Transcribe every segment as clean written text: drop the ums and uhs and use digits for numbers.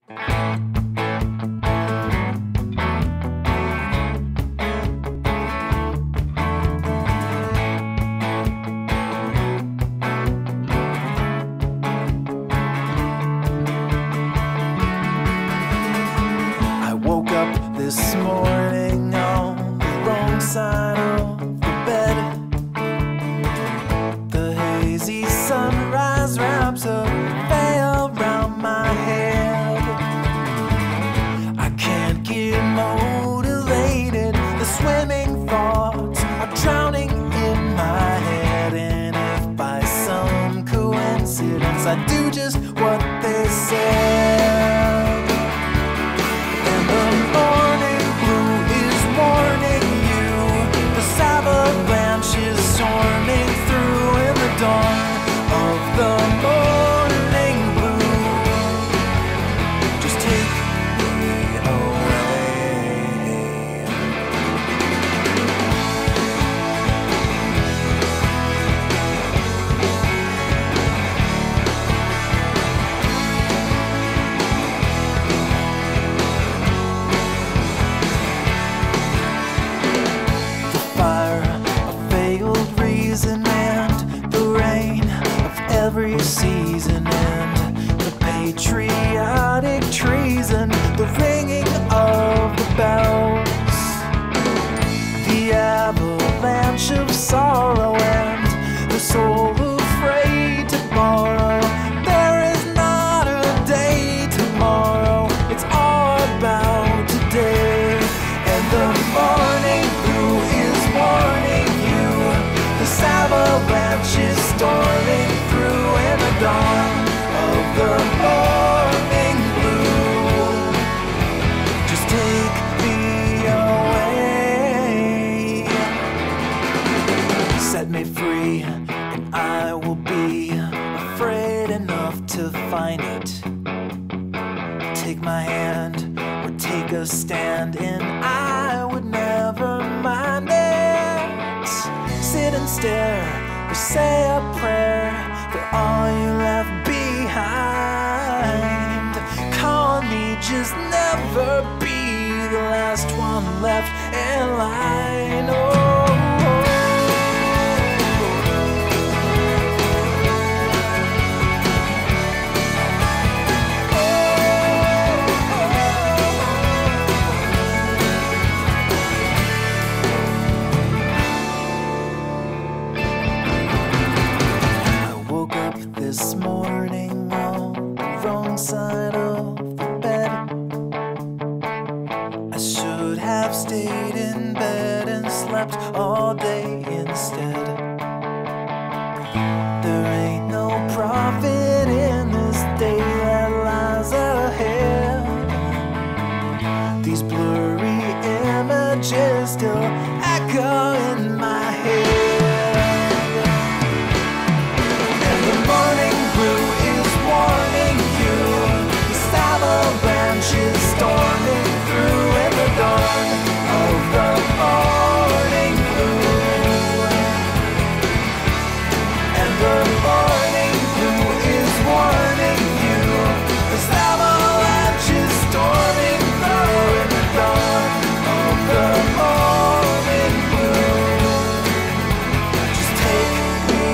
This morning on the wrong side of the bed, the hazy sunrise wraps a veil around my head. I can't get motivated, the swimming thoughts are drowning in my head. And if by some coincidence I do just what they said, and the morning blue is warning you, the avalanche is storming through in the dawn of the morning blue. Just take me away. And the rain of every season, and the patriotic treason, the ringing of the bells, the avalanche of sorrow, and the soul afraid to borrow. There is not a day tomorrow, it's all about today. And the morning blue is warning you, this avalanche is storming through in the dawn of the morning blue. Just take me away. Set me free, and I will be afraid enough to find it. Take my hand or take a stand, and I would never mind it. Sit and stare, or say a prayer for all you left behind. Call me, just never be the last one left in line. Oh. This morning on the wrong side of the bed, I should have stayed in bed and slept all day instead. There ain't no profit in this day that lies ahead. These blurry images still echo in my head. Is storming through in the dawn of the morning blue. And the morning blue is warning you, this avalanche is storming through in the dawn of the morning blue. Just take me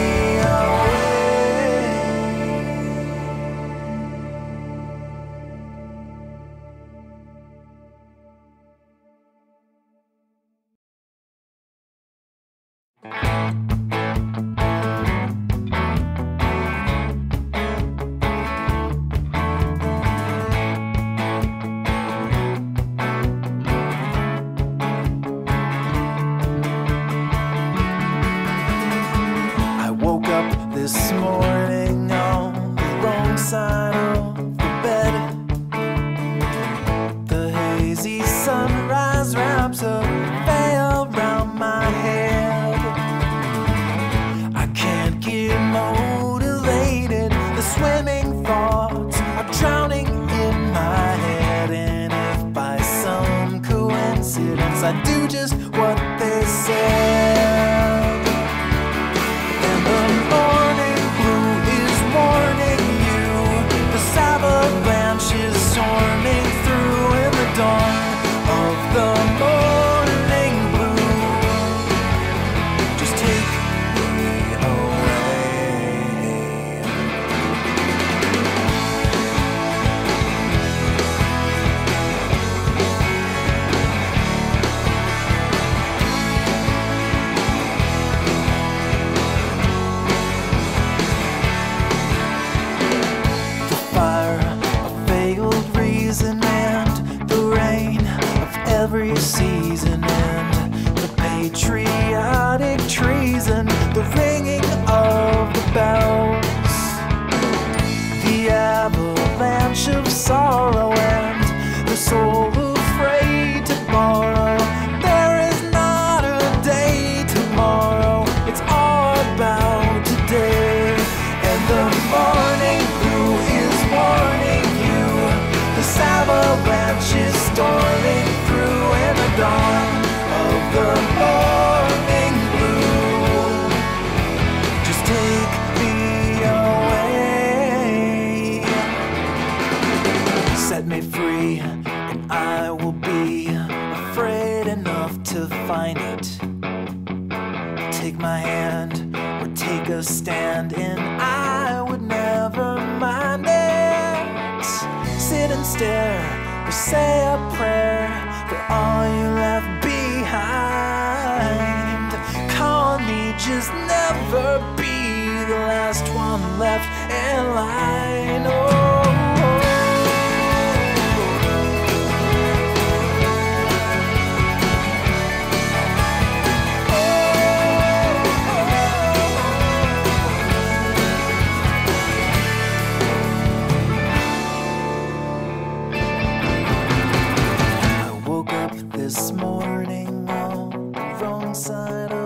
this morning on the wrong side of the bed, the hazy sunrise wraps a veil around my head. reason and the rain of every season and the patriotic treason, the ringing of the bells, the avalanche of sorrow and the soul afraid to borrow. There is not a day tomorrow, it's all about today. And the morning blue is warning you, this avalanche is storming through in the dawn of the morning blue. Just take me away, set me free, and I will be afraid enough to find it. Take my hand or take a stand, and I would never mind it. Sit and stare or say a prayer for all you left behind. Colony just never be the last one left in line. Oh. This morning on the wrong side of